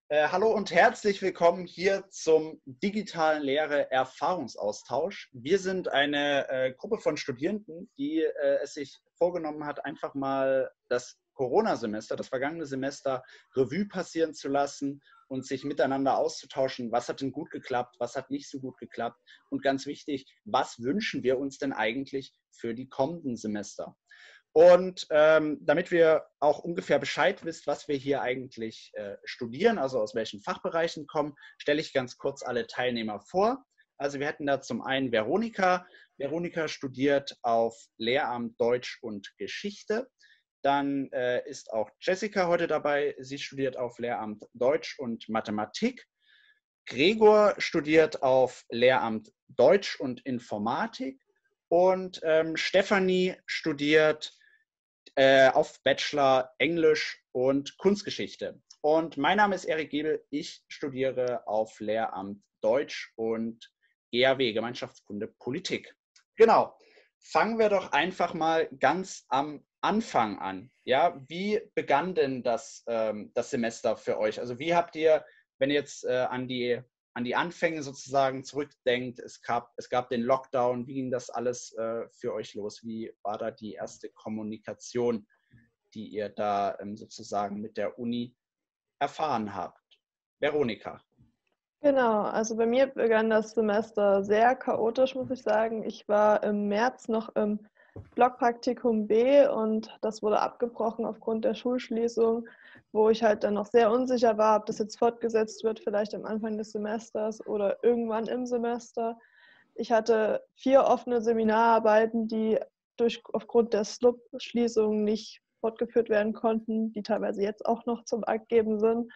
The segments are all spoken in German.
Hallo und herzlich willkommen hier zum digitalen Lehre-Erfahrungsaustausch. Wir sind eine Gruppe von Studierenden, die es sich vorgenommen hat, einfach mal das Corona-Semester, das vergangene Semester Revue passieren zu lassen und sich miteinander auszutauschen. Was hat denn gut geklappt, was hat nicht so gut geklappt? Und ganz wichtig, was wünschen wir uns denn eigentlich für die kommenden Semester? Und damit wir auch ungefähr Bescheid wisst, was wir hier eigentlich studieren, also aus welchen Fachbereichen kommen, stelle ich ganz kurz alle Teilnehmer vor. Also wir hätten da zum einen Veronika. Veronika studiert auf Lehramt Deutsch und Geschichte. Dann ist auch Jessica heute dabei. Sie studiert auf Lehramt Deutsch und Mathematik. Gregor studiert auf Lehramt Deutsch und Informatik. Und Stefanie studiert auf Bachelor Englisch und Kunstgeschichte. Und mein Name ist Erik Gebel. Ich studiere auf Lehramt Deutsch und GAW, Gemeinschaftskunde Politik. Genau. Fangen wir doch einfach mal ganz am Anfang an. Ja, wie begann denn das Semester für euch? Also wie habt ihr, wenn ihr jetzt an die Anfänge sozusagen zurückdenkt, es gab den Lockdown, wie ging das alles für euch los? Wie war da die erste Kommunikation, die ihr da sozusagen mit der Uni erfahren habt? Veronika. Genau, also bei mir begann das Semester sehr chaotisch, muss ich sagen. Ich war im März noch im Blockpraktikum B und das wurde abgebrochen aufgrund der Schulschließung, wo ich halt dann noch sehr unsicher war, ob das jetzt fortgesetzt wird, vielleicht am Anfang des Semesters oder irgendwann im Semester. Ich hatte 4 offene Seminararbeiten, die aufgrund der SLUB-Schließung nicht fortgeführt werden konnten, die teilweise jetzt auch noch zum Abgeben sind.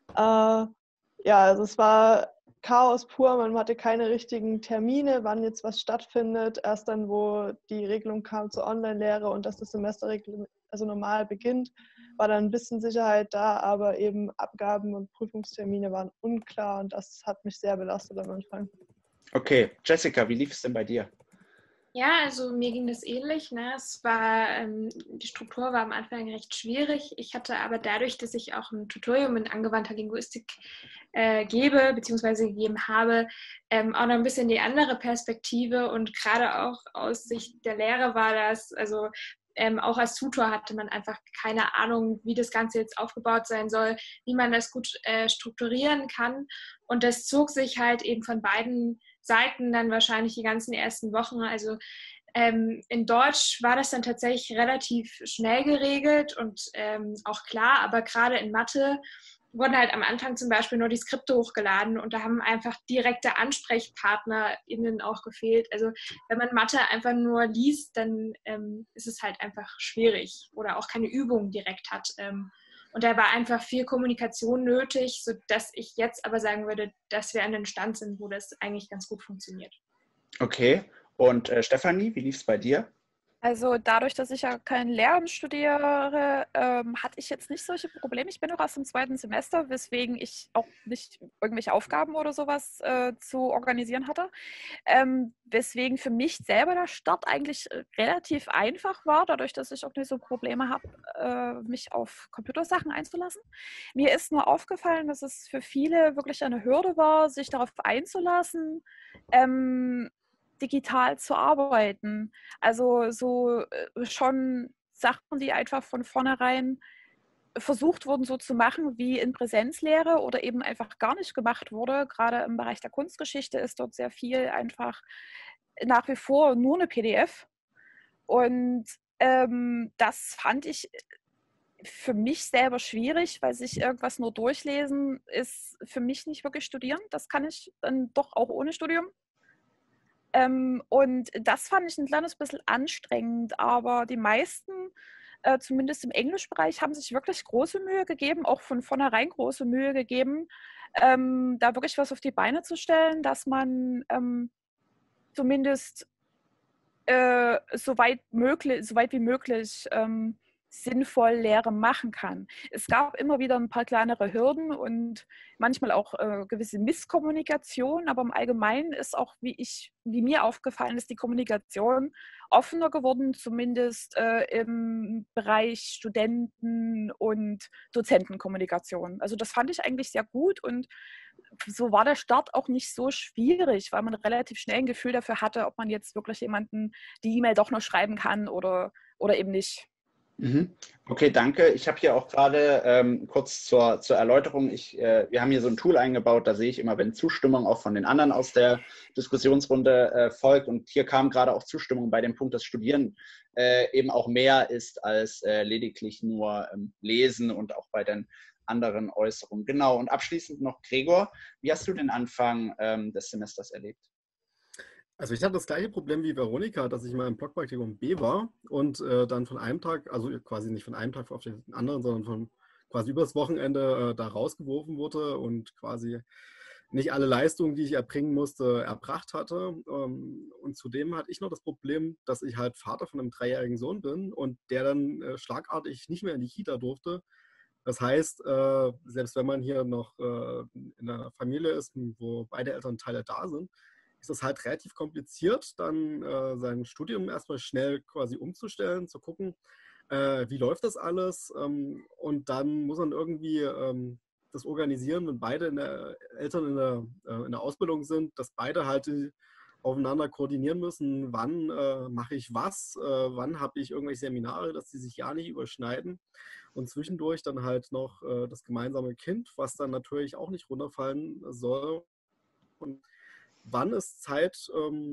Ja, also es war Chaos pur, man hatte keine richtigen Termine, wann jetzt was stattfindet. Erst dann, wo die Regelung kam zur Online-Lehre und dass das Semester also normal beginnt, war dann ein bisschen Sicherheit da, aber eben Abgaben und Prüfungstermine waren unklar und das hat mich sehr belastet am Anfang. Okay, Jessica, wie lief es denn bei dir? Ja, also mir ging das ähnlich. Ne? Die Struktur war am Anfang recht schwierig. Ich hatte aber dadurch, dass ich auch ein Tutorium in angewandter Linguistik gebe, beziehungsweise gegeben habe, auch noch ein bisschen die andere Perspektive. Und gerade auch aus Sicht der Lehre war das, also auch als Tutor hatte man einfach keine Ahnung, wie das Ganze jetzt aufgebaut sein soll, wie man das gut strukturieren kann. Und das zog sich halt eben von beiden Seiten dann wahrscheinlich die ganzen ersten Wochen. Also in Deutsch war das dann tatsächlich relativ schnell geregelt und auch klar, aber gerade in Mathe wurden halt am Anfang zum Beispiel nur die Skripte hochgeladen und da haben einfach direkte AnsprechpartnerInnen auch gefehlt. Also wenn man Mathe einfach nur liest, dann ist es halt einfach schwierig oder auch keine Übung direkt hat. Und da war einfach viel Kommunikation nötig, sodass ich jetzt aber sagen würde, dass wir an einem Stand sind, wo das eigentlich ganz gut funktioniert. Okay, und Stefanie, wie lief es bei dir? Also dadurch, dass ich ja kein Lehramt studiere, hatte ich jetzt nicht solche Probleme. Ich bin noch erst im 2. Semester, weswegen ich auch nicht irgendwelche Aufgaben oder sowas zu organisieren hatte. Weswegen für mich selber der Start eigentlich relativ einfach war, dadurch, dass ich auch nicht so Probleme habe, mich auf Computersachen einzulassen. Mir ist nur aufgefallen, dass es für viele wirklich eine Hürde war, sich darauf einzulassen, digital zu arbeiten. Also so schon Sachen, die einfach von vornherein versucht wurden, so zu machen wie in Präsenzlehre oder eben einfach gar nicht gemacht wurde. Gerade im Bereich der Kunstgeschichte ist dort sehr viel einfach nach wie vor nur eine PDF. Und das fand ich für mich selber schwierig, weil sich irgendwas nur durchlesen ist für mich nicht wirklich studieren. Das kann ich dann doch auch ohne Studium. Und das fand ich ein kleines bisschen anstrengend, aber die meisten, zumindest im Englischbereich, haben sich wirklich große Mühe gegeben, auch von vornherein große Mühe gegeben, da wirklich was auf die Beine zu stellen, dass man zumindest so weit wie möglich sinnvoll Lehre machen kann. Es gab immer wieder ein paar kleinere Hürden und manchmal auch gewisse Misskommunikation, aber im Allgemeinen ist auch, wie mir aufgefallen ist, die Kommunikation offener geworden, zumindest im Bereich Studenten- und Dozentenkommunikation. Also das fand ich eigentlich sehr gut und so war der Start auch nicht so schwierig, weil man relativ schnell ein Gefühl dafür hatte, ob man jetzt wirklich jemanden die E-Mail doch noch schreiben kann oder eben nicht. Okay, danke. Ich habe hier auch gerade kurz zur Erläuterung, wir haben hier so ein Tool eingebaut, da sehe ich immer, wenn Zustimmung auch von den anderen aus der Diskussionsrunde folgt. Und hier kam gerade auch Zustimmung bei dem Punkt, dass Studieren eben auch mehr ist als lediglich nur Lesen und auch bei den anderen Äußerungen. Genau, und abschließend noch Gregor, wie hast du den Anfang des Semesters erlebt? Also ich hatte das gleiche Problem wie Veronika, dass ich mal im Blockpraktikum B war und dann von einem Tag, also quasi nicht von einem Tag auf den anderen, sondern von quasi übers Wochenende da rausgeworfen wurde und quasi nicht alle Leistungen, die ich erbringen musste, erbracht hatte. Und zudem hatte ich noch das Problem, dass ich halt Vater von einem 3-jährigen Sohn bin und der dann schlagartig nicht mehr in die Kita durfte. Das heißt, selbst wenn man hier noch in einer Familie ist, wo beide Elternteile da sind, ist es halt relativ kompliziert, dann sein Studium erstmal schnell quasi umzustellen, zu gucken, wie läuft das alles, und dann muss man irgendwie das organisieren, wenn beide Eltern in der Ausbildung sind, dass beide halt aufeinander koordinieren müssen, wann mache ich was, wann habe ich irgendwelche Seminare, dass die sich ja nicht überschneiden und zwischendurch dann halt noch das gemeinsame Kind, was dann natürlich auch nicht runterfallen soll. Und wann ist Zeit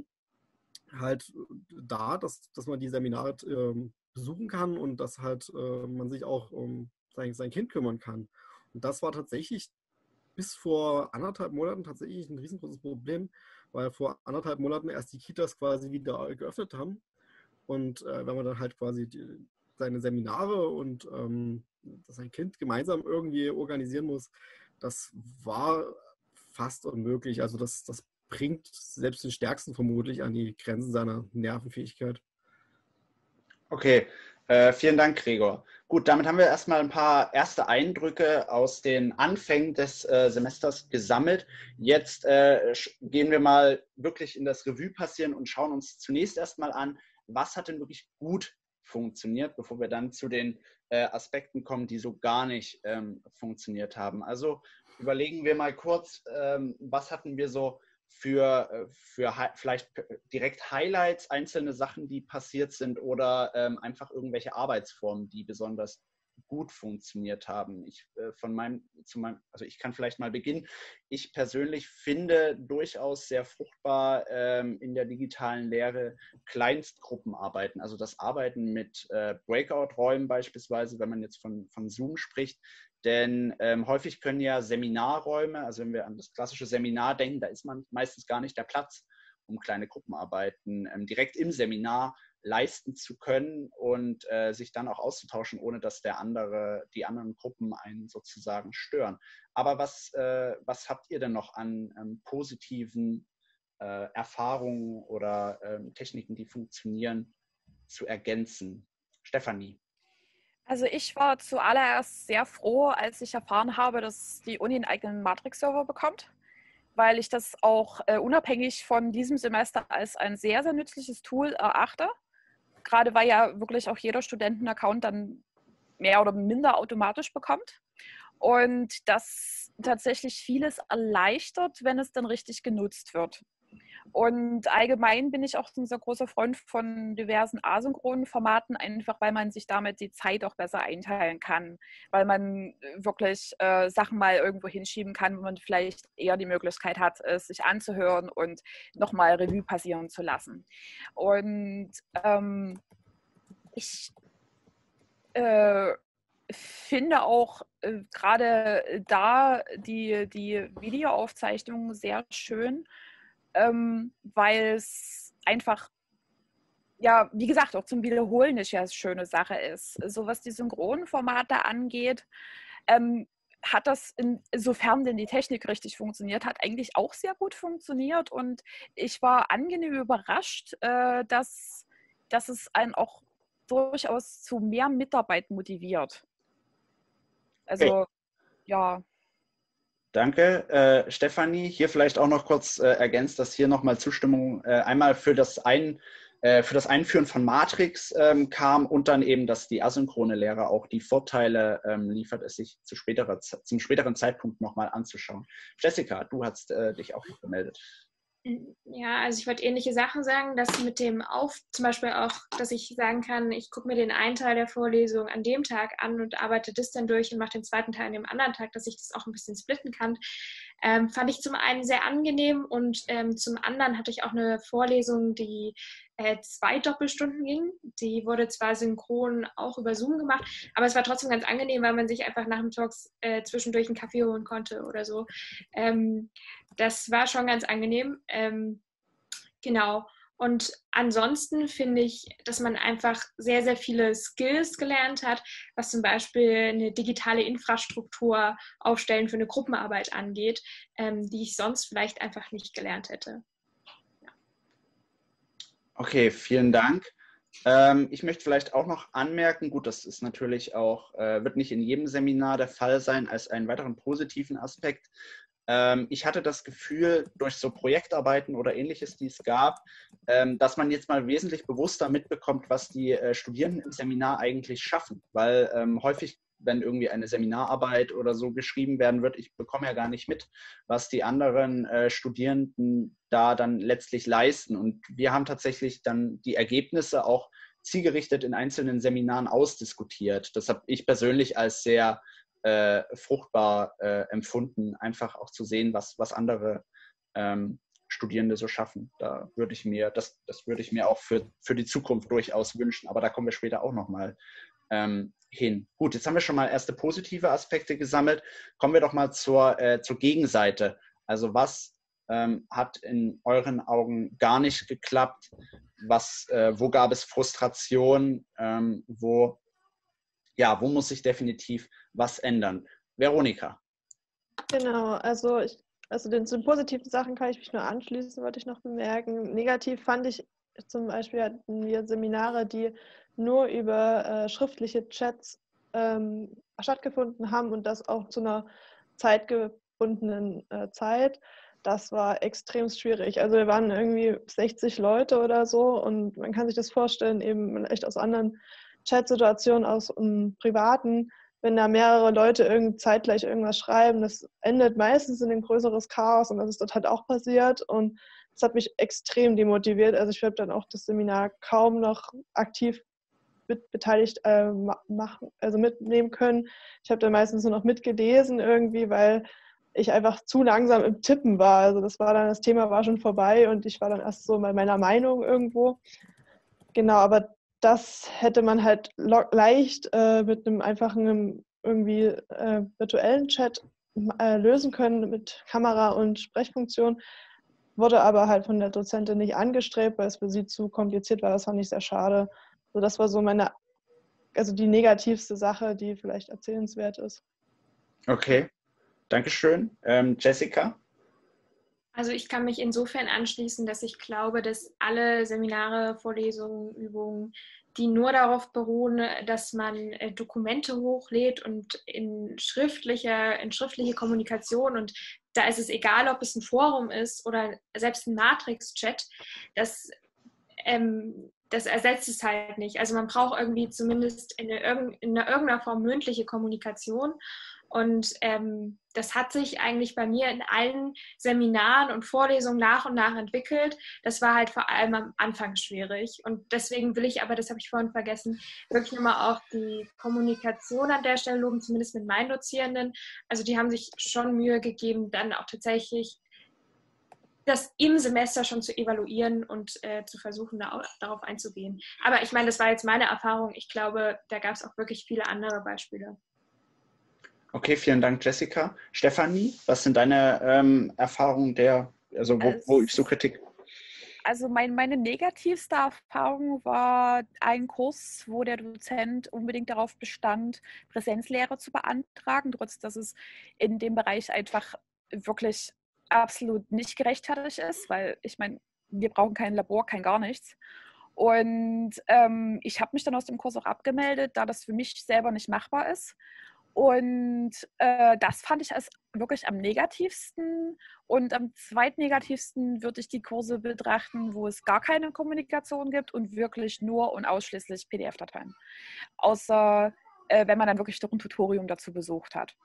halt da, dass man die Seminare besuchen kann und dass halt man sich auch um sein Kind kümmern kann. Und das war tatsächlich bis vor 1,5 Monaten tatsächlich ein riesengroßes Problem, weil vor 1,5 Monaten erst die Kitas quasi wieder geöffnet haben. Und wenn man dann halt quasi seine Seminare und sein Kind gemeinsam irgendwie organisieren muss, das war fast unmöglich. Also das bringt selbst den Stärksten vermutlich an die Grenzen seiner Nervenfähigkeit. Okay, vielen Dank, Gregor. Gut, damit haben wir erstmal ein paar erste Eindrücke aus den Anfängen des Semesters gesammelt. Jetzt gehen wir mal wirklich in das Revue passieren und schauen uns zunächst erstmal an, was hat denn wirklich gut funktioniert, bevor wir dann zu den Aspekten kommen, die so gar nicht funktioniert haben. Also überlegen wir mal kurz, was hatten wir so für vielleicht direkt Highlights, einzelne Sachen, die passiert sind oder einfach irgendwelche Arbeitsformen, die besonders gut funktioniert haben. Ich kann vielleicht mal beginnen. Ich persönlich finde durchaus sehr fruchtbar in der digitalen Lehre Kleinstgruppenarbeiten, also das Arbeiten mit Breakout-Räumen beispielsweise, wenn man jetzt von Zoom spricht. Denn häufig können ja Seminarräume, also wenn wir an das klassische Seminar denken, da ist man meistens gar nicht der Platz, um kleine Gruppenarbeiten direkt im Seminar leisten zu können und sich dann auch auszutauschen, ohne dass die anderen Gruppen einen sozusagen stören. Aber was habt ihr denn noch an positiven Erfahrungen oder Techniken, die funktionieren, zu ergänzen? Stefanie. Also ich war zuallererst sehr froh, als ich erfahren habe, dass die Uni einen eigenen Matrix-Server bekommt, weil ich das auch unabhängig von diesem Semester als ein sehr, sehr nützliches Tool erachte. Gerade weil ja wirklich auch jeder Student einen Account dann mehr oder minder automatisch bekommt. Und das tatsächlich vieles erleichtert, wenn es dann richtig genutzt wird. Und allgemein bin ich auch ein sehr großer Freund von diversen asynchronen Formaten, einfach weil man sich damit die Zeit auch besser einteilen kann, weil man wirklich Sachen mal irgendwo hinschieben kann, wo man vielleicht eher die Möglichkeit hat, es sich anzuhören und nochmal Revue passieren zu lassen. Und ich finde auch gerade da die Videoaufzeichnung sehr schön, weil es einfach, ja, wie gesagt, auch zum Wiederholen eine sehr schöne Sache ist. So was die Synchronformate angeht, hat das, insofern denn die Technik richtig funktioniert hat, eigentlich auch sehr gut funktioniert. Und ich war angenehm überrascht, dass es einen auch durchaus zu mehr Mitarbeit motiviert. Also, ja. Danke, Stefanie. Hier vielleicht auch noch kurz ergänzt, dass hier nochmal Zustimmung einmal für das Einführen von Matrix kam und dann eben, dass die asynchrone Lehre auch die Vorteile liefert, es sich zum späteren Zeitpunkt nochmal anzuschauen. Jessica, du hast dich auch noch gemeldet. Ja, also ich wollte ähnliche Sachen sagen, dass mit dem zum Beispiel auch, dass ich sagen kann, ich gucke mir den einen Teil der Vorlesung an dem Tag an und arbeite das dann durch und mache den zweiten Teil an dem anderen Tag, dass ich das auch ein bisschen splitten kann, fand ich zum einen sehr angenehm und zum anderen hatte ich auch eine Vorlesung, die 2 Doppelstunden ging. Die wurde zwar synchron auch über Zoom gemacht, aber es war trotzdem ganz angenehm, weil man sich einfach nachmittags zwischendurch einen Kaffee holen konnte oder so. Das war schon ganz angenehm. Genau. Und ansonsten finde ich, dass man einfach sehr, sehr viele Skills gelernt hat, was zum Beispiel eine digitale Infrastruktur aufstellen für eine Gruppenarbeit angeht, die ich sonst vielleicht einfach nicht gelernt hätte. Ja. Okay, vielen Dank. Ich möchte vielleicht auch noch anmerken, gut, das ist natürlich auch, wird nicht in jedem Seminar der Fall sein, als einen weiteren positiven Aspekt. Ich hatte das Gefühl, durch so Projektarbeiten oder Ähnliches, die es gab, dass man jetzt mal wesentlich bewusster mitbekommt, was die Studierenden im Seminar eigentlich schaffen. Weil häufig, wenn irgendwie eine Seminararbeit oder so geschrieben werden wird, ich bekomme ja gar nicht mit, was die anderen Studierenden da dann letztlich leisten. Und wir haben tatsächlich dann die Ergebnisse auch zielgerichtet in einzelnen Seminaren ausdiskutiert. Das habe ich persönlich als sehr fruchtbar empfunden, einfach auch zu sehen, was andere Studierende so schaffen. Da würde ich mir, das würde ich mir auch für die Zukunft durchaus wünschen, aber da kommen wir später auch nochmal hin. Gut, jetzt haben wir schon mal erste positive Aspekte gesammelt. Kommen wir doch mal zur Gegenseite. Also was hat in euren Augen gar nicht geklappt? Wo gab es Frustration? Wo muss sich definitiv was ändern? Veronika. Genau, also den positiven Sachen kann ich mich nur anschließen, wollte ich noch bemerken. Negativ fand ich zum Beispiel, hatten wir Seminare, die nur über schriftliche Chats stattgefunden haben und das auch zu einer zeitgebundenen Zeit. Das war extrem schwierig. Also wir waren irgendwie 60 Leute oder so und man kann sich das vorstellen, eben echt aus anderen Chatsituationen, aus privaten, wenn da mehrere Leute zeitgleich irgendwas schreiben, das endet meistens in ein größeres Chaos und das ist dort halt auch passiert und das hat mich extrem demotiviert. Also ich habe dann auch das Seminar kaum noch aktiv beteiligt mitnehmen können. Ich habe dann meistens nur noch mitgelesen irgendwie, weil ich einfach zu langsam im Tippen war. Also das Thema war schon vorbei und ich war dann erst so bei meiner Meinung irgendwo. Genau, aber das hätte man halt leicht mit einem einfachen virtuellen Chat lösen können mit Kamera und Sprechfunktion. Wurde aber halt von der Dozentin nicht angestrebt, weil es für sie zu kompliziert war. Das fand ich sehr schade. So, das war so die negativste Sache, die vielleicht erzählenswert ist. Okay, Dankeschön. Jessica? Also ich kann mich insofern anschließen, dass ich glaube, dass alle Seminare, Vorlesungen, Übungen, die nur darauf beruhen, dass man Dokumente hochlädt und in schriftliche Kommunikation, und da ist es egal, ob es ein Forum ist oder selbst ein Matrix-Chat, das ersetzt es halt nicht. Also man braucht irgendwie zumindest in irgendeiner Form mündliche Kommunikation. Und das hat sich eigentlich bei mir in allen Seminaren und Vorlesungen nach und nach entwickelt. Das war halt vor allem am Anfang schwierig. Und deswegen will ich aber, das habe ich vorhin vergessen, wirklich nochmal auch die Kommunikation an der Stelle loben, zumindest mit meinen Dozierenden. Also die haben sich schon Mühe gegeben, dann auch tatsächlich das im Semester schon zu evaluieren und zu versuchen, darauf einzugehen. Aber ich meine, das war jetzt meine Erfahrung. Ich glaube, da gab es auch wirklich viele andere Beispiele. Okay, vielen Dank, Jessica. Stefanie, was sind deine Erfahrungen wo übst du Kritik? Also meine negativste Erfahrung war ein Kurs, wo der Dozent unbedingt darauf bestand, Präsenzlehre zu beantragen, trotz dass es in dem Bereich einfach wirklich absolut nicht gerechtfertigt ist, weil ich meine, wir brauchen kein Labor, kein gar nichts. Und ich habe mich dann aus dem Kurs auch abgemeldet, da das für mich selber nicht machbar ist. Und das fand ich als wirklich am negativsten. Und am zweitnegativsten würde ich die Kurse betrachten, wo es gar keine Kommunikation gibt und wirklich nur und ausschließlich PDF-Dateien. Außer wenn man dann wirklich doch ein Tutorium dazu besucht hat.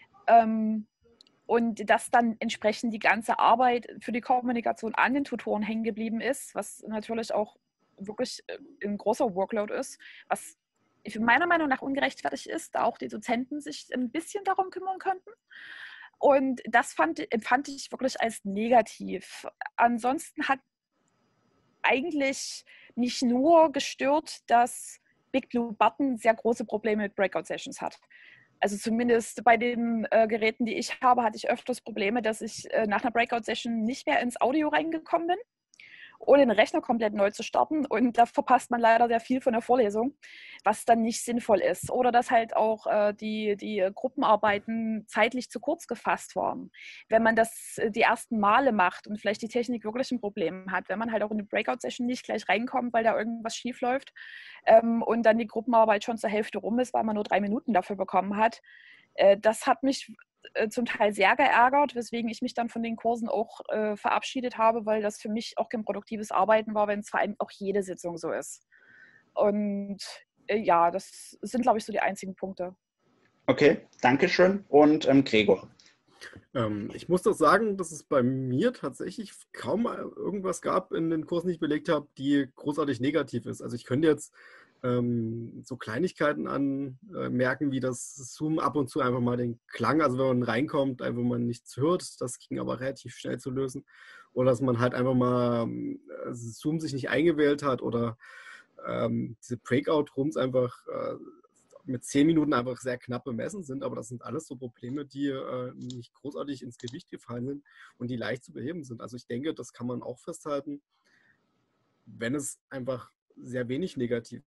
Und dass dann entsprechend die ganze Arbeit für die Kommunikation an den Tutoren hängen geblieben ist, was natürlich auch wirklich ein großer Workload ist, was meiner Meinung nach ungerechtfertigt ist, da auch die Dozenten sich ein bisschen darum kümmern könnten. Und das empfand ich wirklich als negativ. Ansonsten hat eigentlich mich nur gestört, dass Big Blue Button sehr große Probleme mit Breakout-Sessions hat. Also zumindest bei den Geräten, die ich habe, hatte ich öfters Probleme, dass ich nach einer Breakout-Session nicht mehr ins Audio reingekommen bin, ohne den Rechner komplett neu zu starten. Und da verpasst man leider sehr viel von der Vorlesung, was dann nicht sinnvoll ist. Oder dass halt auch die Gruppenarbeiten zeitlich zu kurz gefasst waren. Wenn man das die ersten Male macht und vielleicht die Technik wirklich ein Problem hat, wenn man halt auch in die Breakout-Session nicht gleich reinkommt, weil da irgendwas schief läuft und dann die Gruppenarbeit schon zur Hälfte rum ist, weil man nur 3 Minuten dafür bekommen hat. Das hat mich zum Teil sehr geärgert, weswegen ich mich dann von den Kursen auch verabschiedet habe, weil das für mich auch kein produktives Arbeiten war, wenn es vor allem auch jede Sitzung so ist. Und ja, das sind, glaube ich, so die einzigen Punkte. Okay, danke schön. Und Gregor? Ich muss doch sagen, dass es bei mir tatsächlich kaum irgendwas gab in den Kursen, die ich belegt habe, die großartig negativ ist. Also ich könnte jetzt so Kleinigkeiten anmerken, wie das Zoom ab und zu einfach mal den Klang, also wenn man reinkommt, einfach mal nichts hört, das ging aber relativ schnell zu lösen. Oder dass man halt einfach mal Zoom sich nicht eingewählt hat oder diese Breakout-Rooms einfach mit 10 Minuten einfach sehr knapp bemessen sind, aber das sind alles so Probleme, die nicht großartig ins Gewicht gefallen sind und die leicht zu beheben sind. Also ich denke, das kann man auch festhalten, wenn es einfach sehr wenig negativ ist.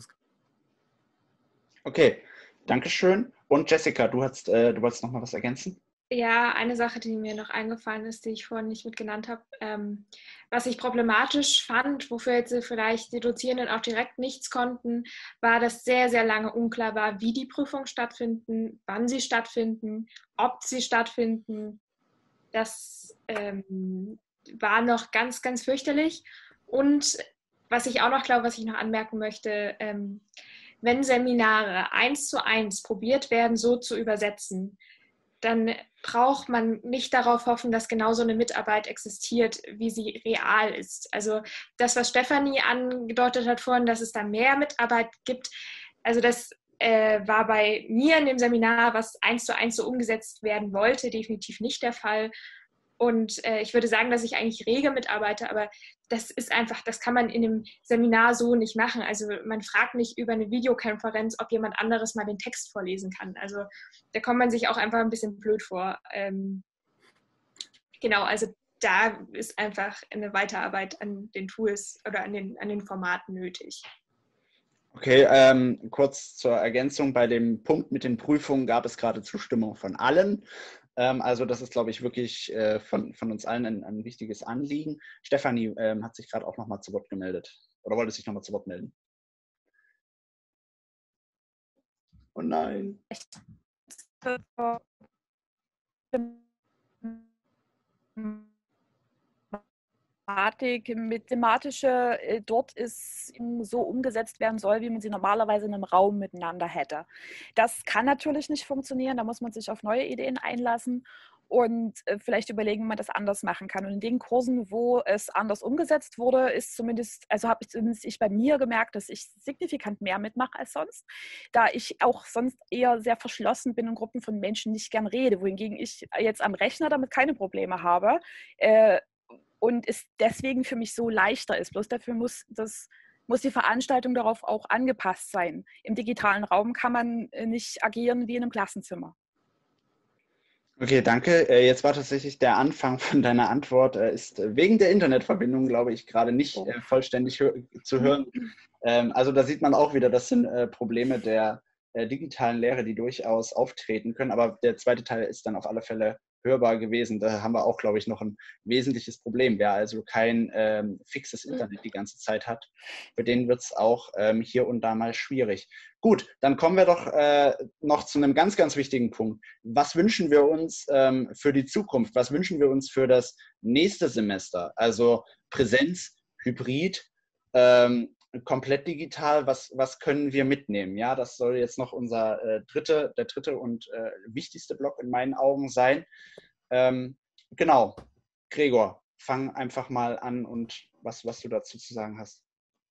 Okay, danke schön. Und Jessica, du wolltest noch mal was ergänzen? Ja, eine Sache, die mir noch eingefallen ist, die ich vorhin nicht mit genannt habe, was ich problematisch fand, wofür jetzt vielleicht die Dozierenden auch direkt nichts konnten, war, dass sehr, sehr lange unklar war, wie die Prüfungen stattfinden, wann sie stattfinden, ob sie stattfinden. Das war noch ganz, ganz fürchterlich. Und was ich auch noch glaube, was ich noch anmerken möchte, wenn Seminare 1:1 probiert werden, so zu übersetzen, dann braucht man nicht darauf hoffen, dass genau so eine Mitarbeit existiert, wie sie real ist. Also das, was Stefanie angedeutet hat vorhin, dass es da mehr Mitarbeit gibt, also das war bei mir in dem Seminar, was 1:1 so umgesetzt werden wollte, definitiv nicht der Fall. Und ich würde sagen, dass ich eigentlich rege mitarbeite, aber das ist einfach, das kann man in einem Seminar so nicht machen. Also man fragt nicht über eine Videokonferenz, ob jemand anderes mal den Text vorlesen kann. Also da kommt man sich auch einfach ein bisschen blöd vor. Genau, also da ist einfach eine Weiterarbeit an den Tools oder an den Formaten nötig. Okay, kurz zur Ergänzung. Bei dem Punkt mit den Prüfungen gab es gerade Zustimmung von allen. Also das ist, glaube ich, wirklich von uns allen ein wichtiges Anliegen. Stefanie hat sich gerade auch nochmal zu Wort gemeldet. Oder wollte sich nochmal zu Wort melden? Oh nein. Thematische dort ist so umgesetzt werden soll, wie man sie normalerweise in einem Raum miteinander hätte. Das kann natürlich nicht funktionieren, da muss man sich auf neue Ideen einlassen und vielleicht überlegen, wie man das anders machen kann. Und in den Kursen, wo es anders umgesetzt wurde, ist zumindest, also habe ich zumindest bei mir gemerkt, dass ich signifikant mehr mitmache als sonst, da ich auch sonst eher sehr verschlossen bin und Gruppen von Menschen nicht gern rede, wohingegen ich jetzt am Rechner damit keine Probleme habe. Und es deswegen für mich so leichter ist. Bloß dafür muss die Veranstaltung darauf auch angepasst sein. Im digitalen Raum kann man nicht agieren wie in einem Klassenzimmer. Okay, danke. Jetzt war tatsächlich der Anfang von deiner Antwort, ist wegen der Internetverbindung, glaube ich, gerade nicht vollständig zu hören. Also da sieht man auch wieder, das sind Probleme der digitalen Lehre, die durchaus auftreten können. Aber der zweite Teil ist dann auf alle Fälle hörbar gewesen. Da haben wir auch, glaube ich, noch ein wesentliches Problem. Wer also kein fixes Internet die ganze Zeit hat, für den wird es auch hier und da mal schwierig. Gut, dann kommen wir doch noch zu einem ganz, ganz wichtigen Punkt. Was wünschen wir uns für die Zukunft? Was wünschen wir uns für das nächste Semester? Also Präsenz, Hybrid, komplett digital, was können wir mitnehmen? Ja, das soll jetzt noch der dritte und wichtigste Block in meinen Augen sein. Genau, Gregor, fang einfach mal an und was du dazu zu sagen hast.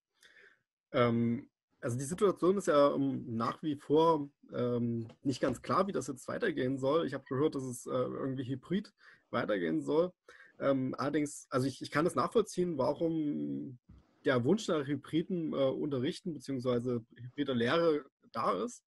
Also die Situation ist ja nach wie vor nicht ganz klar, wie das jetzt weitergehen soll. Ich habe gehört, dass es irgendwie hybrid weitergehen soll. Allerdings, also ich kann das nachvollziehen, warum der Wunsch nach hybriden Unterrichten bzw. hybrider Lehre da ist.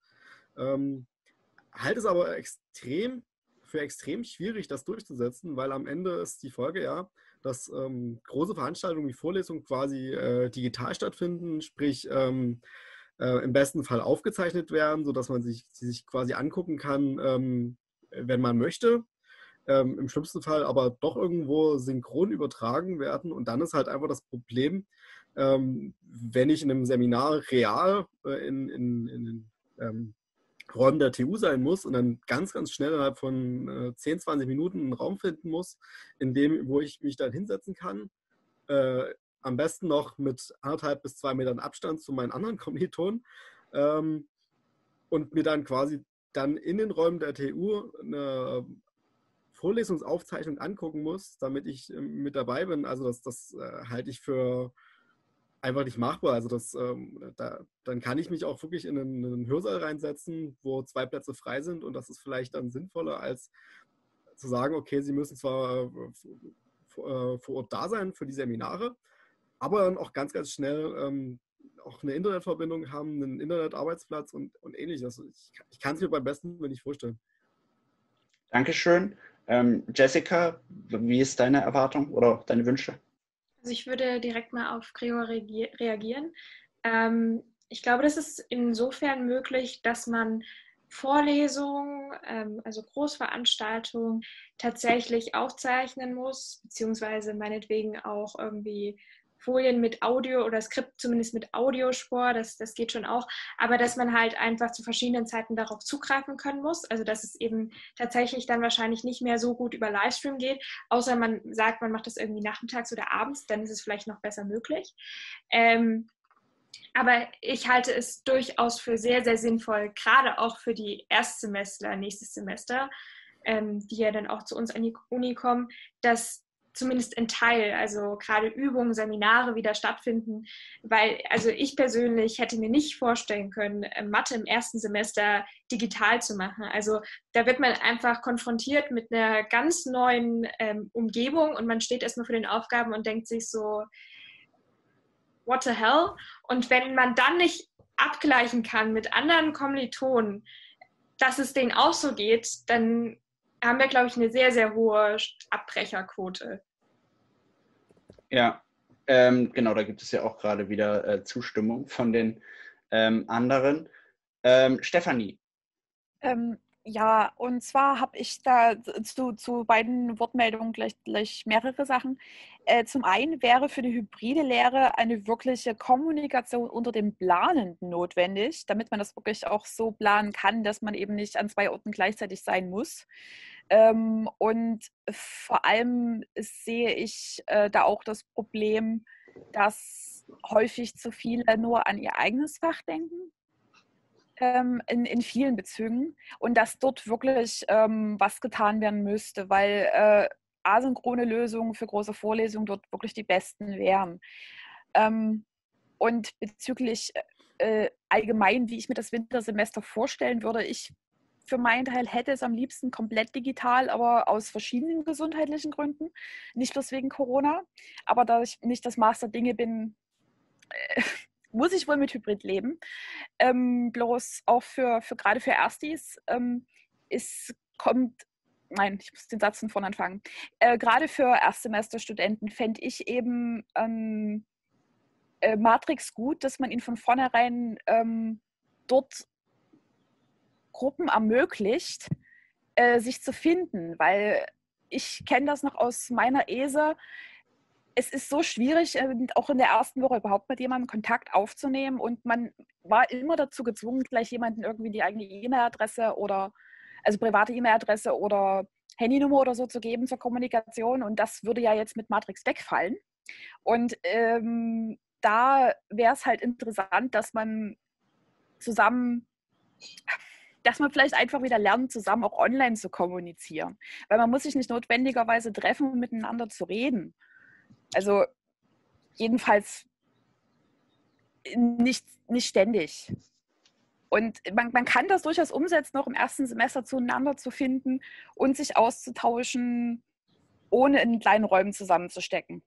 Halte es aber für extrem schwierig, das durchzusetzen, weil am Ende ist die Folge ja, dass große Veranstaltungen wie Vorlesungen quasi digital stattfinden, sprich im besten Fall aufgezeichnet werden, sodass man sie sich quasi angucken kann, wenn man möchte. Im schlimmsten Fall aber doch irgendwo synchron übertragen werden. Und dann ist halt einfach das Problem, wenn ich in einem Seminar real in den Räumen der TU sein muss und dann ganz, ganz schnell innerhalb von 10, 20 Minuten einen Raum finden muss, wo ich mich dann hinsetzen kann. Am besten noch mit 1,5 bis 2 Metern Abstand zu meinen anderen Kommilitonen und mir dann quasi in den Räumen der TU eine Vorlesungsaufzeichnung angucken muss, damit ich mit dabei bin. Also das halte ich für einfach nicht machbar. Also dann kann ich mich auch wirklich in einen Hörsaal reinsetzen, wo 2 Plätze frei sind und das ist vielleicht dann sinnvoller, als zu sagen, okay, Sie müssen zwar vor Ort da sein für die Seminare, aber dann auch ganz, ganz schnell auch eine Internetverbindung haben, einen Internetarbeitsplatz und ähnliches. Ich kann es mir beim besten Willen nicht vorstellen. Dankeschön. Jessica, wie ist deine Erwartung oder deine Wünsche? Also ich würde direkt mal auf Gregor reagieren. Ich glaube, das ist insofern möglich, dass man Vorlesungen, also Großveranstaltungen tatsächlich aufzeichnen muss, beziehungsweise meinetwegen auch irgendwie Folien mit Audio oder Skript zumindest mit Audiospur, das geht schon auch, aber dass man halt einfach zu verschiedenen Zeiten darauf zugreifen können muss, also dass es eben tatsächlich dann wahrscheinlich nicht mehr so gut über Livestream geht, außer man sagt, man macht das irgendwie nachmittags oder abends, dann ist es vielleicht noch besser möglich. Aber ich halte es durchaus für sehr, sehr sinnvoll, gerade auch für die Erstsemestler, nächstes Semester, die ja dann auch zu uns an die Uni kommen, dass zumindest ein Teil, also gerade Übungen, Seminare wieder stattfinden, weil also ich persönlich hätte mir nicht vorstellen können, Mathe im ersten Semester digital zu machen. Also da wird man einfach konfrontiert mit einer ganz neuen Umgebung und man steht erstmal vor den Aufgaben und denkt sich so, what the hell? Und wenn man dann nicht abgleichen kann mit anderen Kommilitonen, dass es denen auch so geht, dann haben wir, glaube ich, eine sehr, sehr hohe Abbrecherquote. Ja, genau, da gibt es ja auch gerade wieder Zustimmung von den anderen. Stefanie. Ja, und zwar habe ich da zu beiden Wortmeldungen gleich mehrere Sachen. Zum einen wäre für die hybride Lehre eine wirkliche Kommunikation unter den Planenden notwendig, damit man das wirklich auch so planen kann, dass man eben nicht an 2 Orten gleichzeitig sein muss. Und vor allem sehe ich da auch das Problem, dass häufig zu viele nur an ihr eigenes Fach denken. In vielen Bezügen und dass dort wirklich was getan werden müsste, weil asynchrone Lösungen für große Vorlesungen dort wirklich die besten wären. Und bezüglich allgemein, wie ich mir das Wintersemester vorstellen würde, ich für meinen Teil hätte es am liebsten komplett digital, aber aus verschiedenen gesundheitlichen Gründen, nicht bloß wegen Corona, aber da ich nicht das Maß der Dinge bin, muss ich wohl mit Hybrid leben. Bloß auch gerade für Erstis ich muss den Satz von vorne anfangen. Gerade für Erstsemesterstudenten fände ich eben Matrix gut, dass man ihnen von vornherein dort Gruppen ermöglicht, sich zu finden, weil ich kenne das noch aus meiner ESE. Es ist so schwierig, auch in der ersten Woche überhaupt mit jemandem Kontakt aufzunehmen und man war immer dazu gezwungen, gleich jemanden irgendwie die eigene E-Mail-Adresse oder, also private E-Mail-Adresse oder Handynummer oder so zu geben zur Kommunikation und das würde ja jetzt mit Matrix wegfallen. Und da wäre es halt interessant, dass man vielleicht einfach wieder lernt, zusammen auch online zu kommunizieren. Weil man muss sich nicht notwendigerweise treffen, um miteinander zu reden. Also jedenfalls nicht ständig. Und man kann das durchaus umsetzen, noch im ersten Semester zueinander zu finden und sich auszutauschen, ohne in kleinen Räumen zusammenzustecken.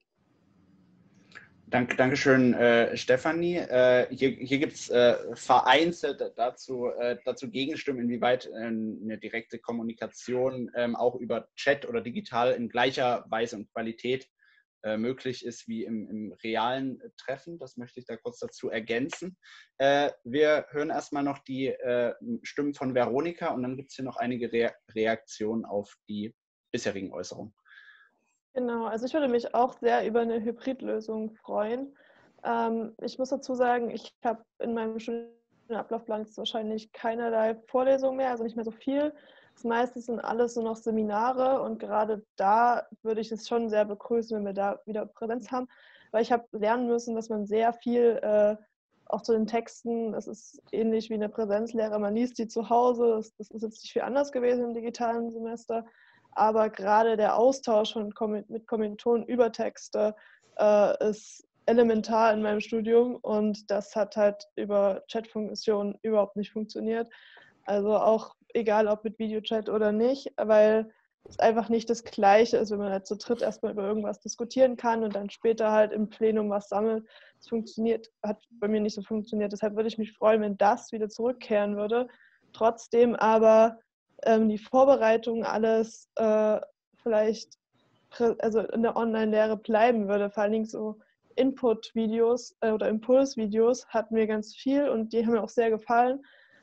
Dankeschön, Stefanie. Hier gibt es vereinzelt dazu Gegenstimmen, inwieweit eine direkte Kommunikation auch über Chat oder digital in gleicher Weise und Qualität möglich ist wie im realen Treffen. Das möchte ich da kurz dazu ergänzen. Wir hören erstmal noch die Stimmen von Veronika und dann gibt es hier noch einige Reaktionen auf die bisherigen Äußerungen. Genau, also ich würde mich auch sehr über eine Hybridlösung freuen. Ich muss dazu sagen, ich habe in meinem Studienablaufplan jetzt wahrscheinlich keinerlei Vorlesungen mehr, also nicht mehr so viel. Das meiste sind alles nur noch Seminare und gerade da würde ich es schon sehr begrüßen, wenn wir da wieder Präsenz haben, weil ich habe lernen müssen, dass man sehr viel auch zu den Texten, das ist ähnlich wie eine Präsenzlehre, man liest die zu Hause, das ist jetzt nicht viel anders gewesen im digitalen Semester. Aber gerade der Austausch mit Kommilitonen über Texte ist elementar in meinem Studium und das hat halt über Chatfunktionen überhaupt nicht funktioniert. Also auch egal, ob mit Videochat oder nicht, weil es einfach nicht das Gleiche ist, wenn man halt zu dritt erstmal über irgendwas diskutieren kann und dann später halt im Plenum was sammelt. Das hat bei mir nicht so funktioniert. Deshalb würde ich mich freuen, wenn das wieder zurückkehren würde. Trotzdem aber die Vorbereitung alles vielleicht also in der Online-Lehre bleiben würde. Vor allen Dingen so Input-Videos oder Impulsvideos hatten wir ganz viel und die haben mir auch sehr gefallen,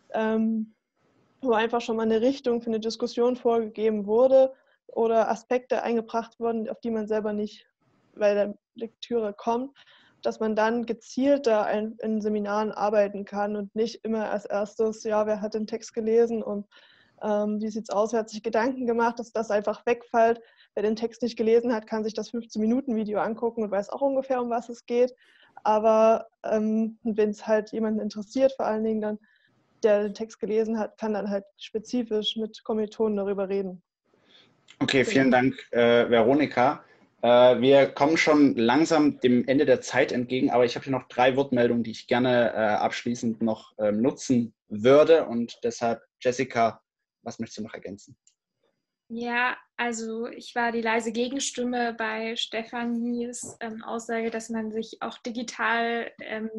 wo einfach schon mal eine Richtung für eine Diskussion vorgegeben wurde oder Aspekte eingebracht wurden, auf die man selber nicht bei der Lektüre kommt, dass man dann gezielter in Seminaren arbeiten kann und nicht immer als erstes, ja, wer hat den Text gelesen und wie sieht es aus, wer hat sich Gedanken gemacht, dass das einfach wegfällt. Wer den Text nicht gelesen hat, kann sich das 15-Minuten-Video angucken und weiß auch ungefähr, um was es geht. Aber wenn es halt jemanden interessiert, vor allen Dingen dann, der den Text gelesen hat, kann dann halt spezifisch mit Kommilitonen darüber reden. Okay, vielen Dank, Veronika. Wir kommen schon langsam dem Ende der Zeit entgegen, aber ich habe hier noch 3 Wortmeldungen, die ich gerne abschließend noch nutzen würde. Und deshalb, Jessica, was möchtest du noch ergänzen? Ja, also ich war die leise Gegenstimme bei Stefanis Aussage, dass man sich auch digital,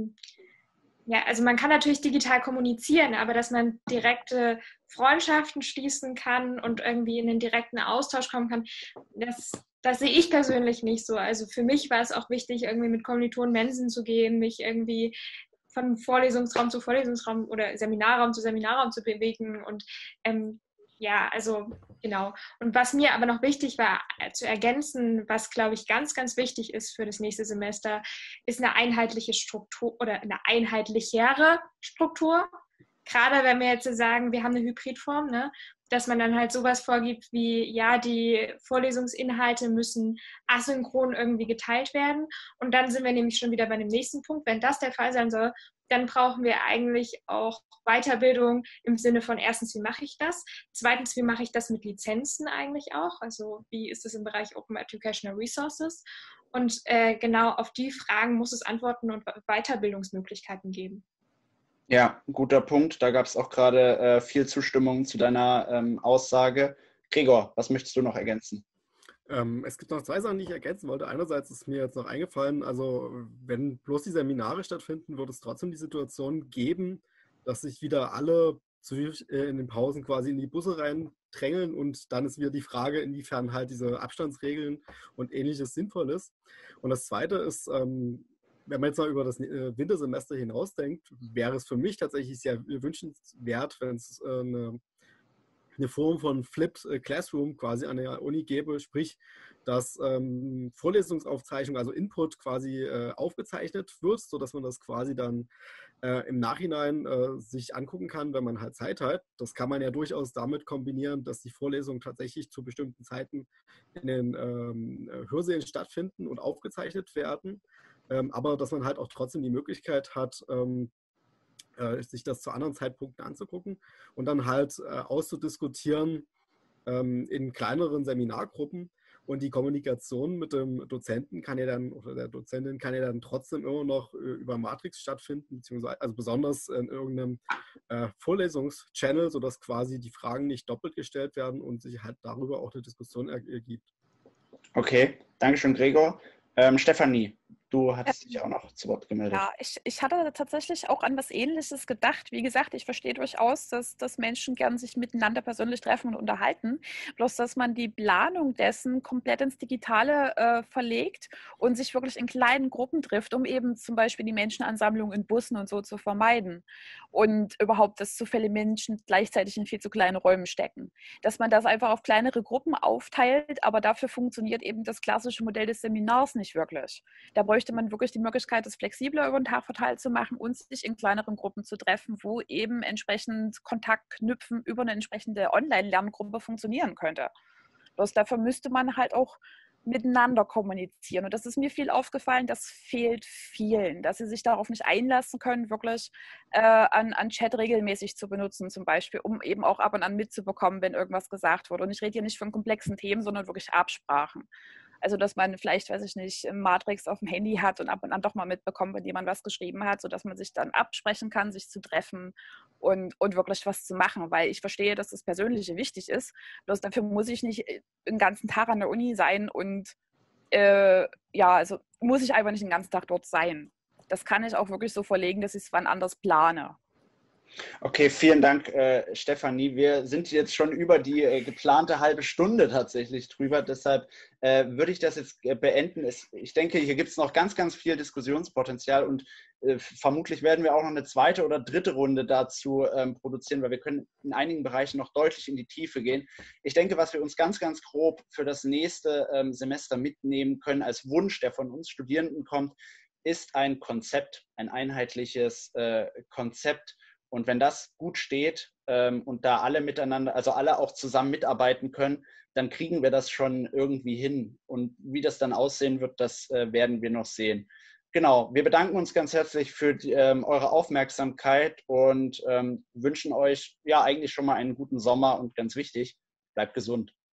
ja, also man kann natürlich digital kommunizieren, aber dass man direkte Freundschaften schließen kann und irgendwie in den direkten Austausch kommen kann, das sehe ich persönlich nicht so. Also für mich war es auch wichtig, irgendwie mit Kommilitonen Mensen zu gehen, mich irgendwie von Vorlesungsraum zu Vorlesungsraum oder Seminarraum zu Seminarraum zu bewegen und ja, also genau. Und was mir aber noch wichtig war zu ergänzen, was glaube ich ganz, ganz wichtig ist für das nächste Semester, ist eine einheitliche Struktur oder eine einheitlichere Struktur. Gerade wenn wir jetzt sagen, wir haben eine Hybridform, ne, dass man dann halt sowas vorgibt wie, ja, die Vorlesungsinhalte müssen asynchron irgendwie geteilt werden. Und dann sind wir nämlich schon wieder bei dem nächsten Punkt. Wenn das der Fall sein soll, dann brauchen wir eigentlich auch Weiterbildung im Sinne von erstens, wie mache ich das? Zweitens, wie mache ich das mit Lizenzen eigentlich auch? Also wie ist es im Bereich Open Educational Resources? Und genau auf die Fragen muss es Antworten und Weiterbildungsmöglichkeiten geben. Ja, guter Punkt. Da gab es auch gerade viel Zustimmung zu deiner Aussage. Gregor, was möchtest du noch ergänzen? Es gibt noch 2 Sachen, die ich ergänzen wollte. Einerseits ist mir jetzt noch eingefallen, also wenn bloß die Seminare stattfinden, wird es trotzdem die Situation geben, dass sich wieder alle in den Pausen quasi in die Busse reindrängeln und dann ist wieder die Frage, inwiefern halt diese Abstandsregeln und Ähnliches sinnvoll ist. Und das Zweite ist, wenn man jetzt mal über das Wintersemester hinausdenkt, wäre es für mich tatsächlich sehr wünschenswert, wenn es eine eine Form von Flipped Classroom quasi an der Uni gäbe, sprich, dass Vorlesungsaufzeichnung, also Input quasi aufgezeichnet wird, sodass man das quasi dann im Nachhinein sich angucken kann, wenn man halt Zeit hat. Das kann man ja durchaus damit kombinieren, dass die Vorlesungen tatsächlich zu bestimmten Zeiten in den Hörsälen stattfinden und aufgezeichnet werden, aber dass man halt auch trotzdem die Möglichkeit hat, sich das zu anderen Zeitpunkten anzugucken und dann halt auszudiskutieren in kleineren Seminargruppen. Und die Kommunikation mit dem Dozenten kann ja dann, oder der Dozentin kann ja dann trotzdem immer noch über Matrix stattfinden, beziehungsweise also besonders in irgendeinem Vorlesungschannel, sodass quasi die Fragen nicht doppelt gestellt werden und sich halt darüber auch eine Diskussion ergibt. Okay, Dankeschön, Gregor. Stefanie, du hattest dich auch noch zu Wort gemeldet. Ja, ich hatte tatsächlich auch an was Ähnliches gedacht. Wie gesagt, ich verstehe durchaus, dass Menschen gern sich miteinander persönlich treffen und unterhalten. Bloß, dass man die Planung dessen komplett ins Digitale verlegt und sich wirklich in kleinen Gruppen trifft, um eben zum Beispiel die Menschenansammlung in Bussen und so zu vermeiden. Und überhaupt, dass zu viele Menschen gleichzeitig in viel zu kleine Räume stecken. Dass man das einfach auf kleinere Gruppen aufteilt, aber dafür funktioniert eben das klassische Modell des Seminars nicht wirklich. Da bräuchte man wirklich die Möglichkeit, das flexibler über den Tag verteilt zu machen und sich in kleineren Gruppen zu treffen, wo eben entsprechend Kontakt knüpfen über eine entsprechende Online-Lerngruppe funktionieren könnte. Bloß dafür müsste man halt auch miteinander kommunizieren. Und das ist mir viel aufgefallen, das fehlt vielen, dass sie sich darauf nicht einlassen können, wirklich an Chat regelmäßig zu benutzen, zum Beispiel, um eben auch ab und an mitzubekommen, wenn irgendwas gesagt wurde. Und ich rede hier nicht von komplexen Themen, sondern wirklich Absprachen. Also, dass man vielleicht, weiß ich nicht, Matrix auf dem Handy hat und ab und an doch mal mitbekommt, wenn jemand was geschrieben hat, sodass man sich dann absprechen kann, sich zu treffen und wirklich was zu machen. Weil ich verstehe, dass das Persönliche wichtig ist. Bloß dafür muss ich nicht den ganzen Tag an der Uni sein und also muss ich einfach nicht den ganzen Tag dort sein. Das kann ich auch wirklich so verlegen, dass ich es wann anders plane. Okay, vielen Dank, Stefanie. Wir sind jetzt schon über die geplante halbe Stunde tatsächlich drüber. Deshalb würde ich das jetzt beenden. Ich denke, hier gibt es noch ganz, ganz viel Diskussionspotenzial und vermutlich werden wir auch noch eine zweite oder dritte Runde dazu produzieren, weil wir können in einigen Bereichen noch deutlich in die Tiefe gehen. Ich denke, was wir uns ganz, ganz grob für das nächste Semester mitnehmen können als Wunsch, der von uns Studierenden kommt, ist ein Konzept, ein einheitliches Konzept. Und wenn das gut steht und da alle miteinander, also alle auch zusammen mitarbeiten können, dann kriegen wir das schon irgendwie hin. Und wie das dann aussehen wird, das werden wir noch sehen. Genau, wir bedanken uns ganz herzlich für eure Aufmerksamkeit und wünschen euch ja eigentlich schon mal einen guten Sommer und ganz wichtig, bleibt gesund.